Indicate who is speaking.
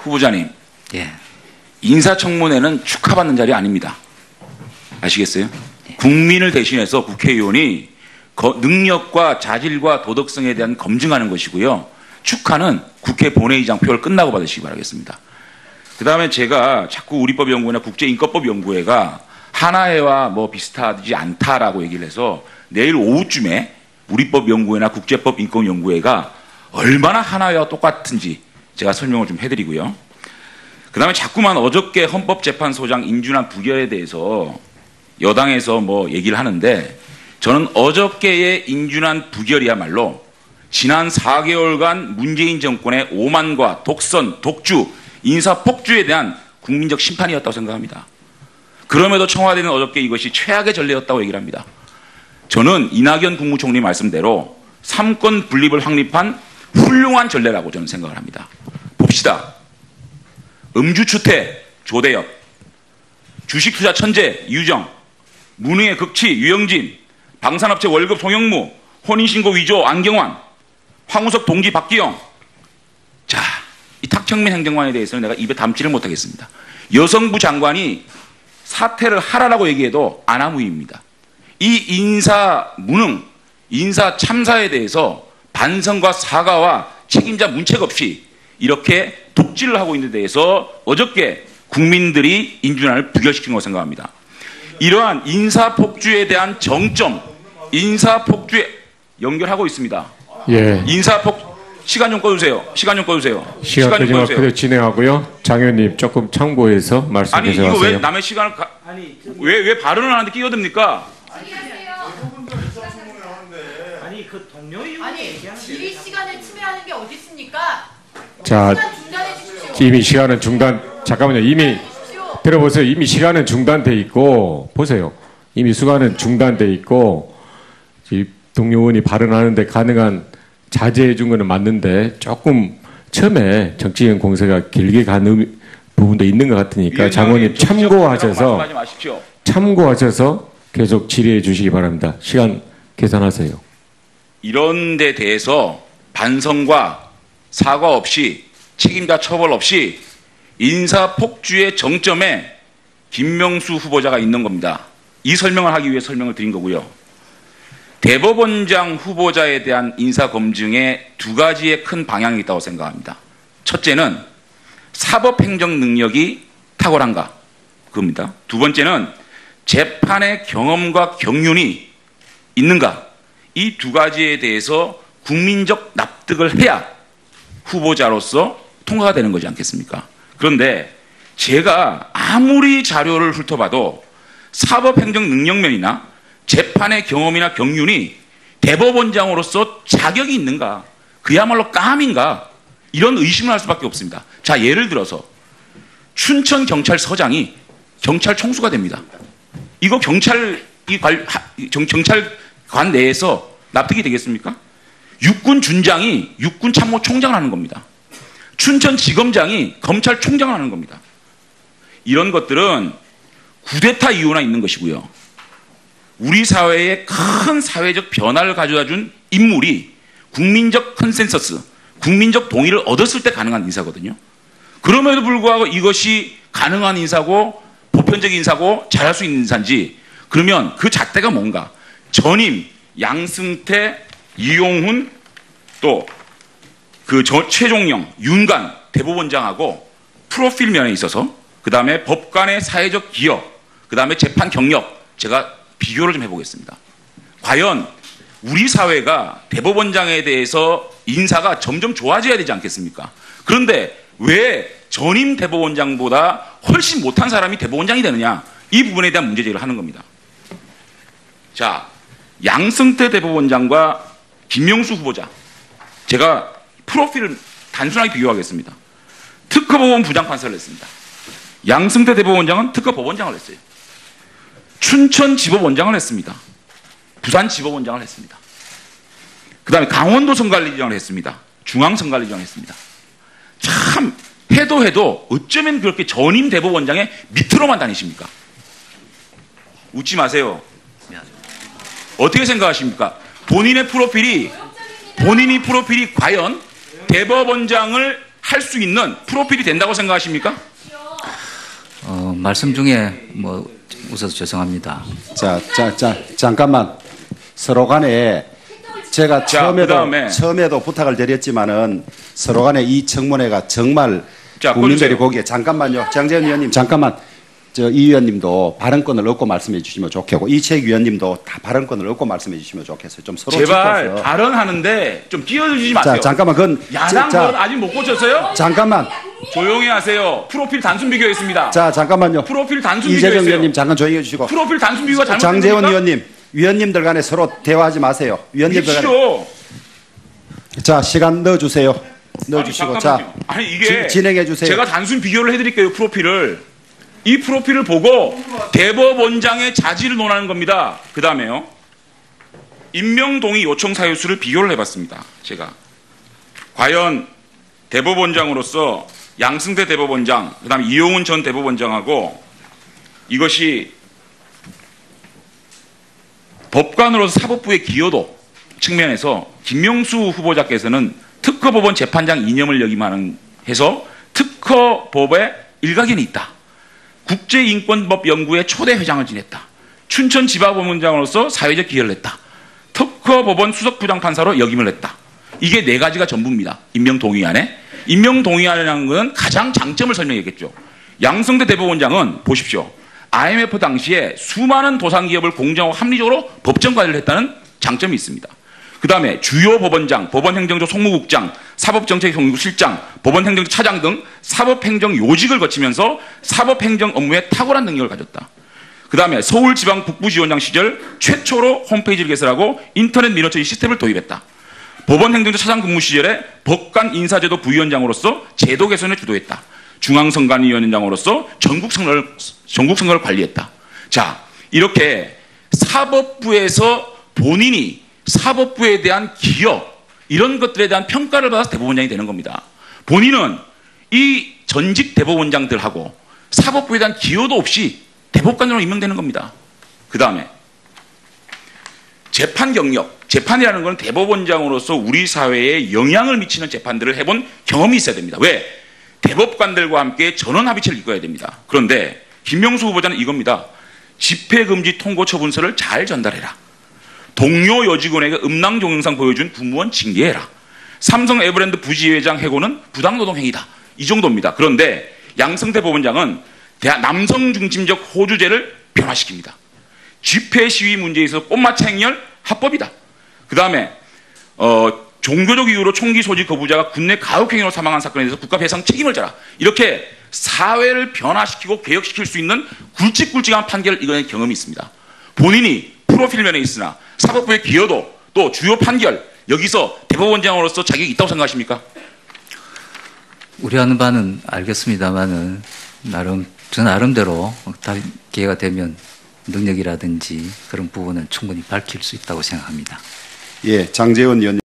Speaker 1: 후보자님,
Speaker 2: 예.
Speaker 1: 인사청문회는 축하받는 자리 아닙니다. 아시겠어요?
Speaker 2: 예.
Speaker 1: 국민을 대신해서 국회의원이 능력과 자질과 도덕성에 대한 검증하는 것이고요. 축하는 국회 본회의장 표를 끝나고 받으시기 바라겠습니다. 그 다음에 제가 자꾸 우리법연구회나 국제인권법연구회가 하나회와 뭐 비슷하지 않다라고 얘기를 해서 내일 오후쯤에 우리법연구회나 국제법인권연구회가 얼마나 하나회와 똑같은지 제가 설명을 좀 해드리고요. 그 다음에 자꾸만 어저께 헌법재판소장 인준안 부결에 대해서 여당에서 뭐 얘기를 하는데 저는 어저께의 인준안 부결이야말로 지난 4개월간 문재인 정권의 오만과 독선, 독주, 인사폭주에 대한 국민적 심판이었다고 생각합니다. 그럼에도 청와대는 어저께 이것이 최악의 전례였다고 얘기를 합니다. 저는 이낙연 국무총리 말씀대로 삼권 분립을 확립한 훌륭한 전례라고 저는 생각을 합니다. 봅시다. 음주추태 조대엽, 주식투자 천재 유정, 무능의 극치 유영진, 방산업체 월급 송영무, 혼인신고 위조 안경환, 황우석 동지 박기영. 자, 이 탁청민 행정관에 대해서는 내가 입에 담지를 못하겠습니다. 여성부 장관이 사퇴를 하라라고 얘기해도 아나무입니다. 이 인사 무능, 인사 참사에 대해서 반성과 사과와 책임자 문책 없이 이렇게 독질을 하고 있는 데 대해서 어저께 국민들이 인준안을 부결시킨 것으로 생각합니다. 이러한 인사폭주에 대한 정점, 인사폭주에 연결하고 있습니다.
Speaker 3: 예.
Speaker 1: 시간 좀 꺼주세요. 시간 좀 꺼주세요.
Speaker 3: 시간 끄지만 그대로 진행하고요. 장 의원님 조금 참고해서 말씀해 주세요.
Speaker 1: 아니 이거 왜 남의 시간을 왜 발언을 하는데 끼어듭니까?
Speaker 2: 아니 그 동료 의원
Speaker 4: 질의 시간을 침해하는 게 어디 있습니까?
Speaker 3: 자,
Speaker 4: 중단해 주십시오.
Speaker 3: 이미 시간은 중단. 잠깐만요. 이미 들어보세요. 이미 시간은 중단돼 있고 보세요. 이미 시간은 중단돼 있고 동료 의원이 발언하는데 가능한 자제해 준 거는 맞는데 조금 처음에 정치인 공세가 길게 가는 부분도 있는 것 같으니까 장관님 참고하셔서 계속 질의해 주시기 바랍니다. 시간 계산하세요.
Speaker 1: 이런 데 대해서 반성과 사과 없이 책임자 처벌 없이 인사폭주의 정점에 김명수 후보자가 있는 겁니다. 이 설명을 하기 위해 설명을 드린 거고요. 대법원장 후보자에 대한 인사검증에 두 가지의 큰 방향이 있다고 생각합니다. 첫째는 사법행정 능력이 탁월한가 그겁니다. 두 번째는 재판의 경험과 경륜이 있는가 이 두 가지에 대해서 국민적 납득을 해야 후보자로서 통과가 되는 거지 않겠습니까? 그런데 제가 아무리 자료를 훑어봐도 사법행정 능력면이나 재판의 경험이나 경륜이 대법원장으로서 자격이 있는가 그야말로 깜인가 이런 의심을 할 수밖에 없습니다. 자, 예를 들어서 춘천경찰서장이 경찰 총수가 됩니다. 이거 경찰관 내에서 납득이 되겠습니까? 육군 준장이 육군 참모총장을 하는 겁니다. 춘천지검장이 검찰총장을 하는 겁니다. 이런 것들은 쿠데타 이유나 있는 것이고요. 우리 사회에 큰 사회적 변화를 가져다 준 인물이 국민적 컨센서스, 국민적 동의를 얻었을 때 가능한 인사거든요. 그럼에도 불구하고 이것이 가능한 인사고 보편적 인사고 잘할 수 있는 인사인지 그러면 그 잣대가 뭔가 전임, 양승태, 이용훈 또 그 최종영, 윤관 대법원장하고 프로필 면에 있어서 그 다음에 법관의 사회적 기여, 그 다음에 재판 경력 제가 비교를 좀 해보겠습니다. 과연 우리 사회가 대법원장에 대해서 인사가 점점 좋아져야 되지 않겠습니까? 그런데 왜 전임 대법원장보다 훨씬 못한 사람이 대법원장이 되느냐? 이 부분에 대한 문제제기를 하는 겁니다. 자, 양승태 대법원장과 김명수 후보자 제가 프로필을 단순하게 비교하겠습니다. 특허법원 부장판사를 했습니다. 양승태 대법원장은 특허법원장을 했어요. 춘천지법원장을 했습니다. 부산지법원장을 했습니다. 그 다음에 강원도 선관리장을 했습니다. 중앙선관리장을 했습니다. 참 해도 어쩌면 그렇게 전임 대법원장의 밑으로만 다니십니까? 웃지 마세요. 어떻게 생각하십니까? 본인이 프로필이 과연 대법원장을 할 수 있는 프로필이 된다고 생각하십니까?
Speaker 5: 말씀 중에 뭐 웃어서 죄송합니다.
Speaker 6: 잠깐만. 서로 간에 제가 처음에도 부탁을 드렸지만은 서로 간에 이 청문회가 정말 국민들이 보기에 잠깐만요. 장재원 의원님 잠깐만. 이 의원님도 발언권을 얻고 말씀해 주시면 좋겠고 이채익 의원님도 다 발언권을 얻고 말씀해 주시면 좋겠어요. 좀 서로
Speaker 1: 제발
Speaker 6: 짚어서.
Speaker 1: 발언하는데 좀 끼어들지 마세요.
Speaker 6: 자, 잠깐만. 그건
Speaker 1: 야당 발언 아직 못 고쳤어요?
Speaker 6: 잠깐만.
Speaker 1: 조용히 하세요. 프로필 단순 비교했습니다.
Speaker 6: 자, 잠깐만요.
Speaker 1: 프로필 단순
Speaker 6: 이재정
Speaker 1: 비교했어요.
Speaker 6: 의원님 잠깐 조용히 해 주시고.
Speaker 1: 프로필 단순 비교가 잘못됩니까?
Speaker 6: 장재원 의원님, 위원님들 간에 서로 대화하지 마세요. 위원님들 간에.
Speaker 1: 비십시오.
Speaker 6: 자, 시간 넣어 주세요. 넣어 주시고. 자,
Speaker 1: 아니 이게
Speaker 6: 진행해 주세요.
Speaker 1: 제가 단순 비교를 해드릴게요. 프로필을. 이 프로필을 보고 대법원장의 자질을 논하는 겁니다. 그 다음에요. 임명동의 요청 사유수를 비교를 해봤습니다. 제가. 과연 대법원장으로서 양승태 대법원장, 그 다음에 이용훈 전 대법원장하고 이것이 법관으로서 사법부의 기여도 측면에서 김명수 후보자께서는 특허법원 재판장 이념을 역임하는 해서 특허법에 일가견이 있다. 국제인권법 연구회 초대 회장을 지냈다. 춘천지방법원장으로서 사회적 기여를 했다. 특허법원 수석부장판사로 역임을 했다. 이게 네 가지가 전부입니다. 임명동의안에. 임명동의안이라는 것은 가장 장점을 설명했겠죠. 양승태 대법원장은 보십시오. IMF 당시에 수많은 도상기업을 공정하고 합리적으로 법정 관리를 했다는 장점이 있습니다. 그 다음에 주요 법원장, 법원행정조 송무국장, 사법정책연구실장, 법원행정조 차장 등 사법행정 요직을 거치면서 사법행정 업무에 탁월한 능력을 가졌다. 그 다음에 서울지방북부지원장 시절 최초로 홈페이지를 개설하고 인터넷 민원처리 시스템을 도입했다. 법원행정조 차장 근무 시절에 법관 인사제도 부위원장으로서 제도 개선을 주도했다. 중앙선관위원장으로서 전국 선거를 관리했다. 자, 이렇게 사법부에서 본인이 사법부에 대한 기여 이런 것들에 대한 평가를 받아서 대법원장이 되는 겁니다. 본인은 이 전직 대법원장들하고 사법부에 대한 기여도 없이 대법관으로 임명되는 겁니다. 그 다음에 재판 경력, 재판이라는 건 대법원장으로서 우리 사회에 영향을 미치는 재판들을 해본 경험이 있어야 됩니다. 왜? 대법관들과 함께 전원합의체를 이끌어야 됩니다. 그런데 김명수 후보자는 이겁니다. 집회금지 통고 처분서를 잘 전달해라. 동료 여직원에게 음란 동영상 보여준 공무원 징계해라. 삼성 에버랜드 부지회장 해고는 부당노동행위다. 이 정도입니다. 그런데 양승태 법원장은 남성 중심적 호주제를 변화시킵니다. 집회 시위 문제에 있어서 꽃마차 행렬 합법이다. 그 다음에 종교적 이유로 총기 소지 거부자가 군내 가혹행위로 사망한 사건에 대해서 국가배상 책임을 져라. 이렇게 사회를 변화시키고 개혁시킬 수 있는 굵직굵직한 판결을 이겨낸 경험이 있습니다. 본인이 프로필 면에 있으나 사법부의 기여도 또 주요 판결 여기서 대법원장으로서 자격이 있다고 생각하십니까?
Speaker 5: 우려하는 바는 알겠습니다만은 저 나름대로 기회가 되면 능력이라든지 그런 부분은 충분히 밝힐 수 있다고 생각합니다.
Speaker 6: 예, 장재원 의원님.